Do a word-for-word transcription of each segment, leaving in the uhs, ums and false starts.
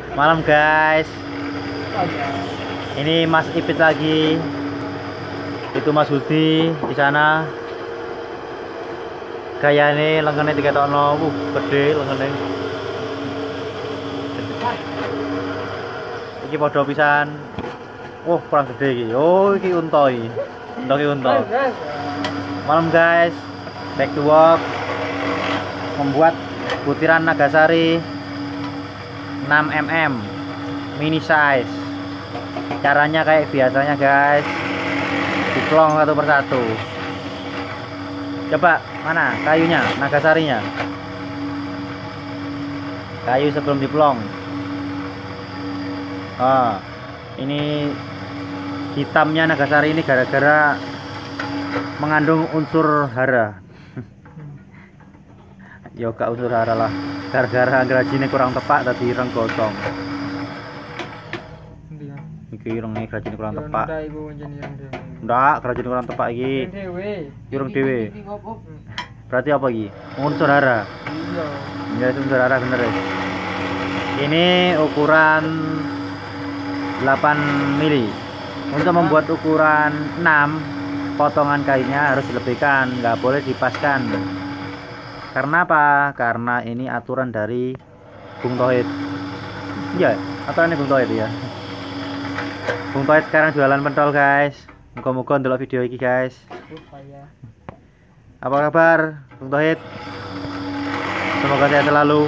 Malam guys. Ini Mas Ipit lagi. Itu Mas Hudi di sana. Gayane lengannya tiga tono, uh, gede lengannya. Iki podo pisan. Wah, oh, kurang gede iki. Oh, iki untoi. Untoki unto. Malam guys. Back to work. Membuat butiran Nagasari enam milimeter mini size. Caranya kayak biasanya guys, diplong satu persatu. Coba mana kayunya, Nagasarinya, kayu sebelum diplong. Oh, ini hitamnya Nagasari ini gara-gara mengandung unsur hara. Yo gak unsur hara lah, gara-gara gerajine kurang tepat tadi ireng gotong. Iki ireng nih gerajine kurang tepat. Ndak, gerajine kurang tepat iki. Ireng dhewe. Berarti apa iki? Unsur hara. Iya. Ya unsur hara bener ya. Ini ukuran delapan mili. Untuk membuat ukuran enam, potongan kayunya harus dilebihkan, nggak boleh dipaskan. Karena apa? Karena ini aturan dari Bung Tohid. Iya, aturannya Bung Tohid ya. Bung Tohid sekarang jualan pentol guys. Muka-muka ndelok video ini guys. Apa kabar Bung Tohid? Semoga sehat selalu.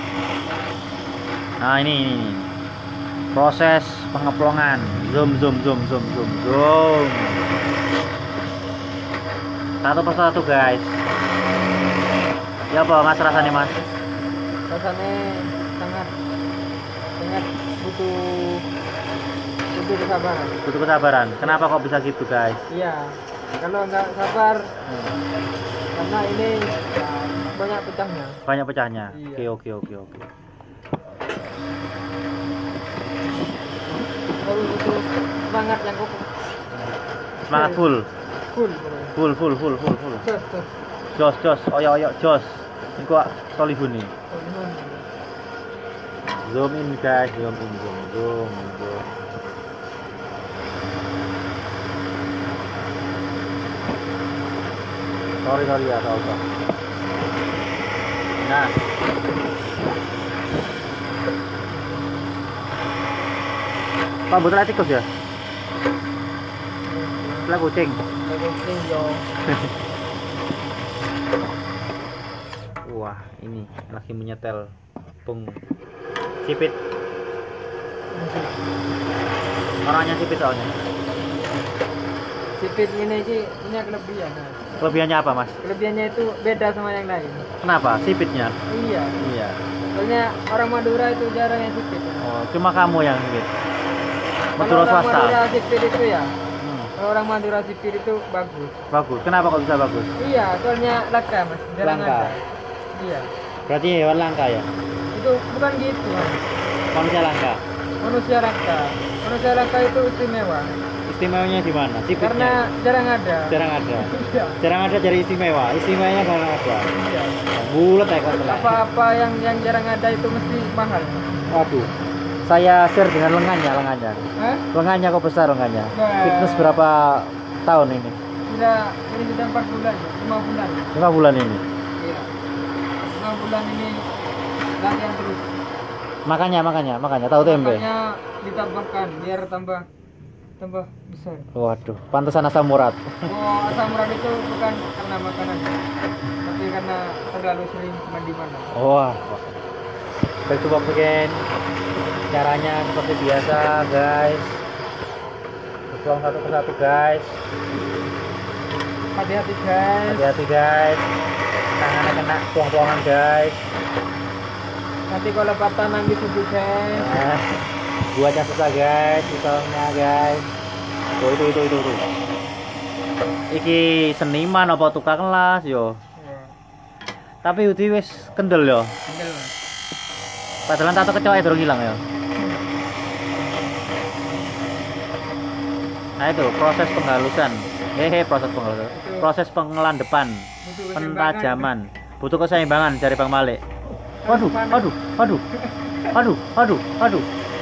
Nah ini, ini, ini. Proses pengeplongan. Zoom zoom zoom zoom zoom zoom. Satu persatu guys. Ya apa mas rasanya mas? Rasanya sangat sangat butuh butuh kesabaran. Butuh kesabaran. Kenapa kok bisa gitu guys? Iya. Kalau nggak sabar, hmm. karena ini ya, banyak pecahnya. Banyak pecahnya. Iya. Oke oke oke oke. Kalau butuh semangat yang kokoh. Semangat full. Full. Full full full full full. Tos, tos. Jos jos oyo oyo jos. Ini kok solihun nih. Zoom in guys, zoom in zoom zoom zoom. Sorry sorry ya tau tau. Nah. Pak botol tikus ya? Lah kucing. Kucing yo. Wah, ini lagi menyetel Bung Sipit. Orangnya Sipit soalnya. Sipit ini sih punya kelebihan. Kelebihannya apa, Mas? Kelebihannya itu beda sama yang lain. Kenapa? Sipitnya? Iya. Iya. Soalnya orang Madura itu jarang yang sipit. Oh, cuma kamu yang sipit. Madura swasta. Madura sipit itu ya. Hmm. Kalau orang Madura sipit itu bagus. Bagus. Kenapa kok bisa bagus? Iya, soalnya langka, Mas. Jarang langka. ada. Iya. Berarti hewan langka ya? Itu bukan gitu, Mas. Manusia langka. Manusia langka. Manusia langka itu istimewa. Istimewanya di mana? Sipitnya? Karena jarang ada. Jarang ada. Iya. Jarang ada jadi istimewa. Istimewanya jarang ada. Iya. Bulat ya kok. Apa-apa yang yang jarang ada itu mesti mahal. Waduh. Saya share dengan lengannya, lengannya. Hah? Lengannya kok besar lengannya. Nah. Fitness berapa tahun ini? Sudah ini sudah empat bulan, lima bulan. lima bulan ini. Iya. lima bulan ini latihan terus. Makanya, makanya, makanya tahu tempe. Makanya ditambahkan biar tambah tambah besar. Waduh, pantesan asam urat. Oh, asam urat itu bukan karena makanan, tapi karena terlalu sering mandi-mandi. Wah. Back to work again. Caranya seperti biasa, guys. Tuang satu persatu, guys. Hati-hati, guys. Hati-hati, guys. Tangannya kena tuang-tuangan, guys. Nanti kalau patah nangis itu, guys. Nah, buatnya susah, guys. Misalnya, guys. Tuh, itu, itu, itu, itu. Iki seniman apa tukang kelas, yo. Ya. Tapi uti wis kendel, yo. Kendel, Mas. Padahal tato kecoa durung hilang, yo. Nah itu proses penghalusan, hehe proses penghalusan, itu proses pengelandepan, butuh pentajaman, butuh keseimbangan dari Bang Malik. Waduh, waduh, waduh, Aduh, aduh, aduh.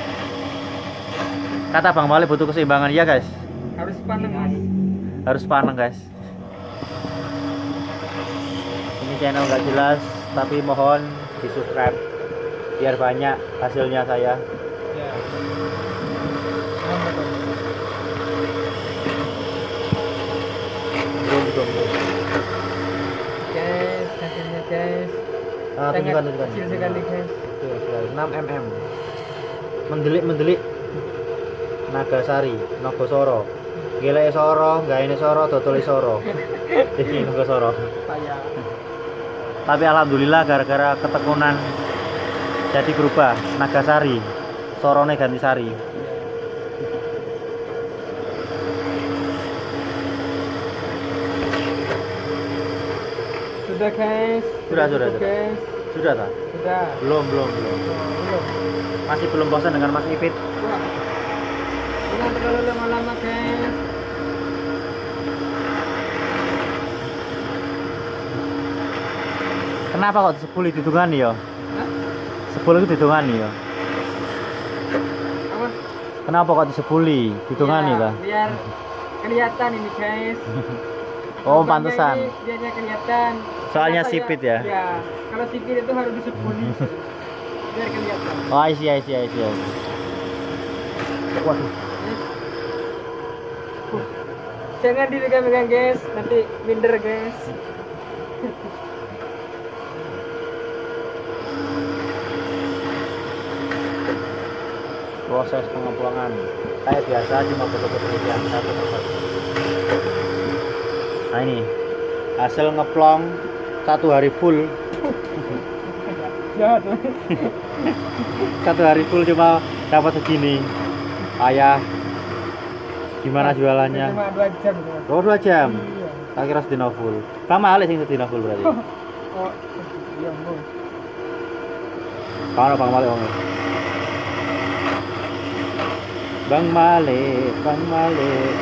Kata Bang Malik butuh keseimbangan ya guys. Harus paneng mas. Harus paneng guys. Ini channel nggak jelas, tapi mohon di subscribe biar banyak hasilnya saya. Ya. Belum belum belum. Guys, hasilnya guys. Ah, tunjukkan tunjukkan. Kecil sekali guys. Tuh, sekali. enam milimeter. Mendelik mendelik. Nagasari, Nogosoro. Gile Soro, gaene Soro, dodol Soro. Iki Nogosoro. Payah. Tapi alhamdulillah gara-gara ketekunan jadi berubah Nagasari. Sorone ganti Sari. Sudah guys. Sudah, sudah, sudah. Guys. Sudah tak? Sudah. Belum, belum, belum. Belum. Masih belum bosan dengan Mas Ipit. Wah. Jangan terlalu lama-lama guys. Kenapa kok sepuluh didungani ya? Hah? sepuluh itu didungani ya? Apa? Kenapa kok sepuluh didungani Ya, lah? biar kelihatan ini guys. Oh, Lubangnya pantesan. ini biarnya kelihatan. Soalnya Kenapa sipit ya? Ya. Kalau sipit itu harus disepuli. Biar kelihatan. Oh, I see, I see, I see, I see. Waduh. Uh, Jangan dipegang-pegang guys, nanti minder guys. Proses pengeplonan kayak biasa cuma foto-foto yang satu persatu. Nah ini hasil ngeplong satu hari full. Jahat. Satu hari full cuma dapat segini. Ayah gimana jualannya? Cuma dua jam. Ya. Oh dua jam. Iya. Tak kira sedina full. Kamu alik sing sedina full berarti. Oh, iya bos. Kalau Bang Malik wong. Bang Malik, Bang Malik.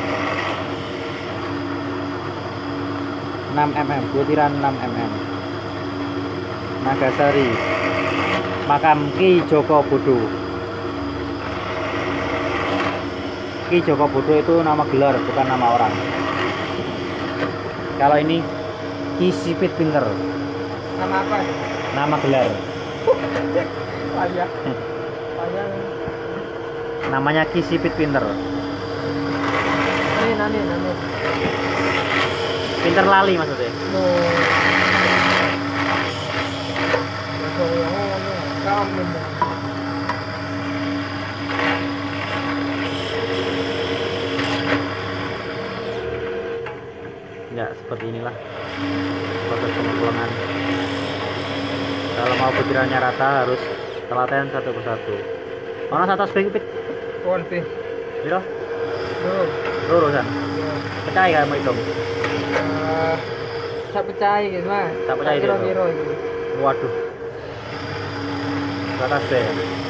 enam milimeter, butiran enam milimeter. Nagasari. Makam Ki Joko Bodo. Ki Joko Bodo itu nama gelar, bukan nama orang. Kalau ini Ki Sipit Pinter. Nama apa? Nama gelar. Payah. Payah. Namanya Ki Sipit Pinter. Ini nani nani. Pinter lali maksudnya. No. Kamu. Ya seperti inilah proses pengeplonan. Kalau mau butirannya rata harus telaten satu persatu. Mana satu spek pit? One pin. Biro? Tuh. Loro kan? Percaya kan mau hitung? Eh, tak percaya guys mas. Tak percaya dia, Kira-kira gitu. Waduh. Rata spek.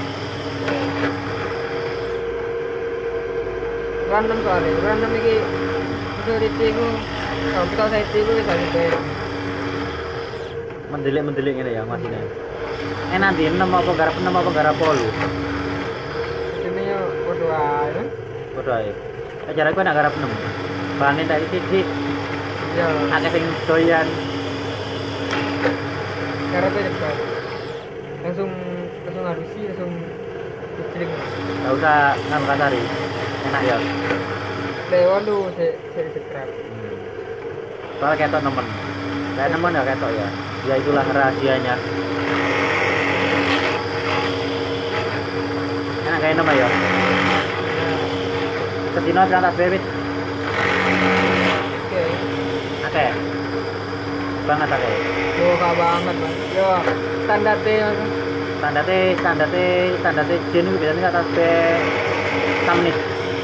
Random soalnya, random ini security ku, kalau kita saya itu bisa juga. Mendelik-mendelik ini ya masihnya. Eh nanti enam apa garap enam apa garap polu? Ini yo bodoh aja. Bodoh aja. Acara gue nak garap enam. Bahannya tadi titik. Ya, Agak sing doyan. cara cepat. Langsung langsung harusi langsung kecilin. Gak usah nganu kasari. Enak ya. Lewat lu saya saya subscribe. Hmm. Soalnya ketok nemen. Kayak nemen ya ketok ya. Ya itulah rahasianya. Enak kayak nemen ya. Ketino berangkat bebit. Oke. Oke. Banget oke. Yo kak banget mas. Yo standar deh mas. Standar T, standar T, standar T Jen itu biasanya atas T enam menit.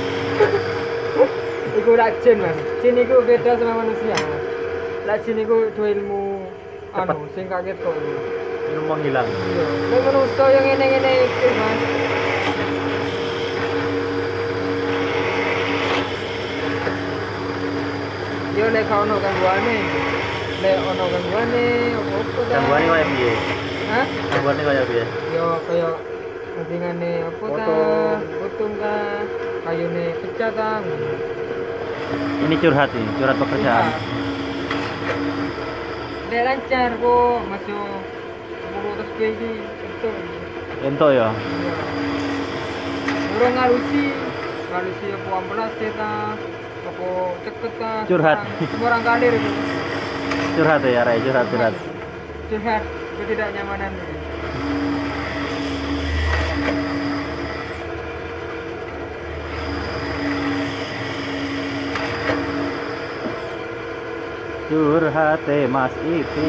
Iku rak jin mas. Jin iku beda sama manusia mas. Lak jin iku dua ilmu Cepet. anu sing kaget kok. Ilmu menghilang. Iya. Nek manusia yang ngene-ngene iki mas. Yo lek ono gangguane. Lek ono gangguane opo ta? Gangguan ini kayak piye? Hah? Gangguan ini kayak piye? Yo kaya Tingane apa ta? Potong ta? Kayune pecah ta? Ini curhat nih, curhat pekerjaan. Udah lancar kok masuk sepuluh terus lagi itu. Ento ya. Orang ngalusi, ngalusi apa ambulans ta? Apa cepet ta? Curhat. Orang kalir itu. Curhat ya, Ray, curhat, curhat. Curhat, ketidaknyamanan. Curhat Mas Ipi.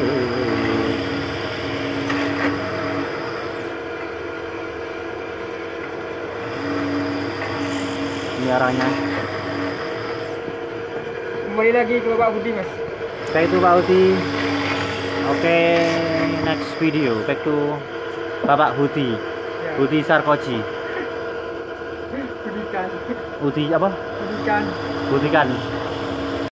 Ini arahnya. Kembali lagi ke Bapak Budi, Mas. Back to Pak Budi. Oke, next video. Back to Bapak Budi. Ya. Budi Sarkoji. Budikan. Budi apa? Budikan. Budikan.